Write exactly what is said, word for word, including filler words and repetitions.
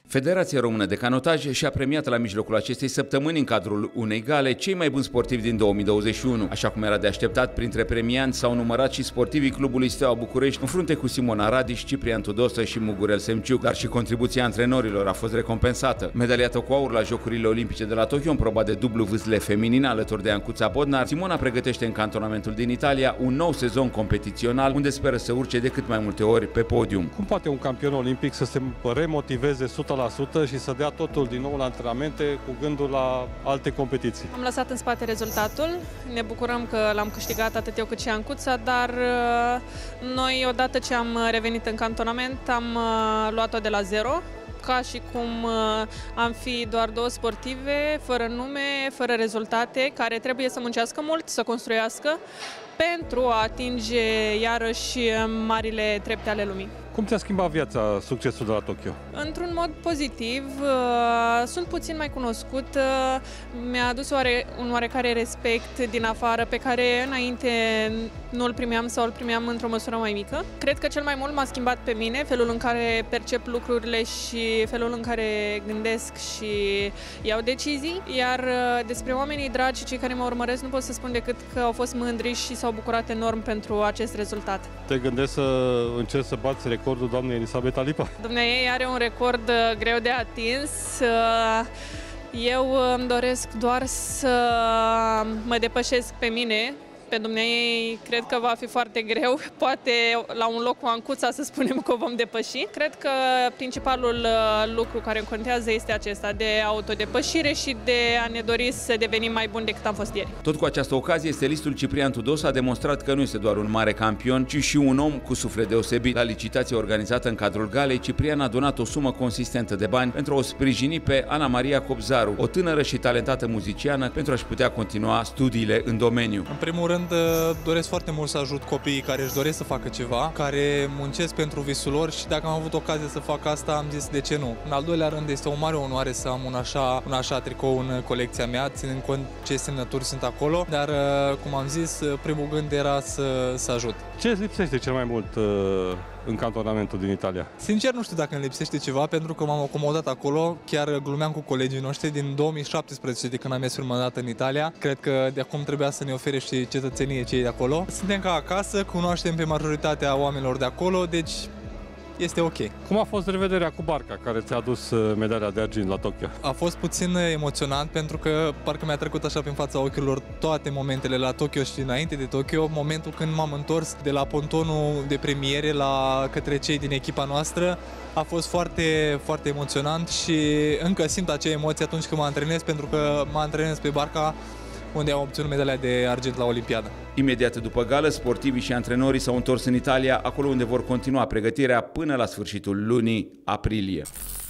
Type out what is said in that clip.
Federația Română de Canotaj și-a premiat la mijlocul acestei săptămâni, în cadrul unei gale, cei mai buni sportivi din două mii douăzeci și unu. Așa cum era de așteptat, printre premianți s-au numărat și sportivii clubului Steaua București, în frunte cu Simona Radiș, Ciprian Tudosă și Mugurel Semciuc, dar și contribuția antrenorilor a fost recompensată. Medaliată cu aur la Jocurile Olimpice de la Tokyo, în proba de dublu vâsle feminin, alături de Ancuța Bodnar, Simona pregătește în cantonamentul din Italia un nou sezon competițional, unde speră să urce de cât mai multe ori pe podium. Cum poate un campion olimpic să se remotiveze o sută la sută și să dea totul din nou la antrenamente cu gândul la alte competiții? Am lăsat în spate rezultatul, ne bucurăm că l-am câștigat atât eu cât și Ancuța, dar noi, odată ce am revenit în cantonament, am luat-o de la zero, ca și cum am fi doar două sportive, fără nume, fără rezultate, care trebuie să muncească mult, să construiască, pentru a atinge iarăși marile trepte ale lumii. Cum ți-a schimbat viața succesul de la Tokyo? Într-un mod pozitiv, sunt puțin mai cunoscut, mi-a adus oare, un oarecare respect din afară pe care înainte nu îl primeam sau îl primeam într-o măsură mai mică. Cred că cel mai mult m-a schimbat pe mine, felul în care percep lucrurile și felul în care gândesc și iau decizii, iar despre oamenii dragi și cei care mă urmăresc nu pot să spun decât că au fost mândri și s-au bucurat enorm pentru acest rezultat. Te gândești să încerci să bați recordul doamnei Elisabeta Lipa? Dumneaei are un record greu de atins. Eu îmi doresc doar să mă depășesc pe mine. Pe dumneaei cred că va fi foarte greu, poate la un loc cu Ancuța să spunem că o vom depăși. Cred că principalul lucru care contează este acesta, de autodepășire și de a ne dori să devenim mai buni decât am fost ieri. Tot cu această ocazie, stelistul Ciprian Tudosă a demonstrat că nu este doar un mare campion, ci și un om cu suflet deosebit. La licitație organizată în cadrul galei, Ciprian a donat o sumă consistentă de bani pentru a o sprijini pe Ana Maria Cobzaru, o tânără și talentată muziciană, pentru a-și putea continua studiile în domeniu. În primul rând, doresc foarte mult să ajut copiii care își doresc să facă ceva, care muncesc pentru visul lor și dacă am avut ocazie să fac asta, am zis de ce nu. În al doilea rând, este o mare onoare să am un așa, un așa tricou în colecția mea, ținând cont ce semnături sunt acolo, dar, cum am zis, primul gând era să, să ajut. Ce îți lipsește cel mai mult în cantonamentul din Italia? Sincer, nu știu dacă îmi lipsește ceva, pentru că m-am acomodat acolo, chiar glumeam cu colegii noștri din două mii șaptesprezece, de când am mers prima dată în Italia. Cred că de acum trebuia să ne ofere și cetățenie cei de acolo. Suntem ca acasă, cunoaștem pe majoritatea oamenilor de acolo, deci este ok. Cum a fost revederea cu barca care ți-a adus medalia de argint la Tokyo? A fost puțin emoționant pentru că parcă mi-a trecut așa prin fața ochilor toate momentele la Tokyo și înainte de Tokyo, momentul când m-am întors de la pontonul de premiere la către cei din echipa noastră. A fost foarte, foarte emoționant și încă simt acea emoție atunci când mă antrenez, pentru că mă antrenez pe barca unde am obținut medalia de argint la Olimpiadă. Imediat după gală, sportivii și antrenorii s-au întors în Italia, acolo unde vor continua pregătirea până la sfârșitul lunii aprilie.